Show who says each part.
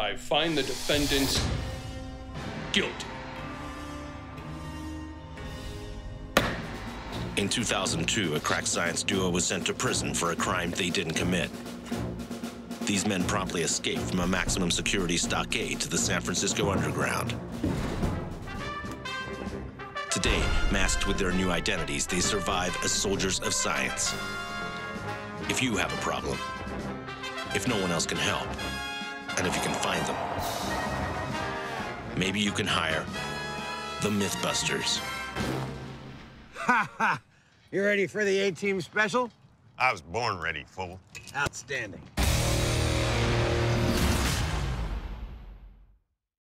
Speaker 1: I find the defendants guilty.
Speaker 2: In 2002, a crack science duo was sent to prison for a crime they didn't commit. These men promptly escaped from a maximum security stockade to the San Francisco underground. Today, masked with their new identities, they survive as soldiers of science. If you have a problem, if no one else can help, and if you can find them, maybe you can hire the MythBusters.
Speaker 3: Ha ha! You ready for the A-Team special?
Speaker 4: I was born ready, fool.
Speaker 3: Outstanding.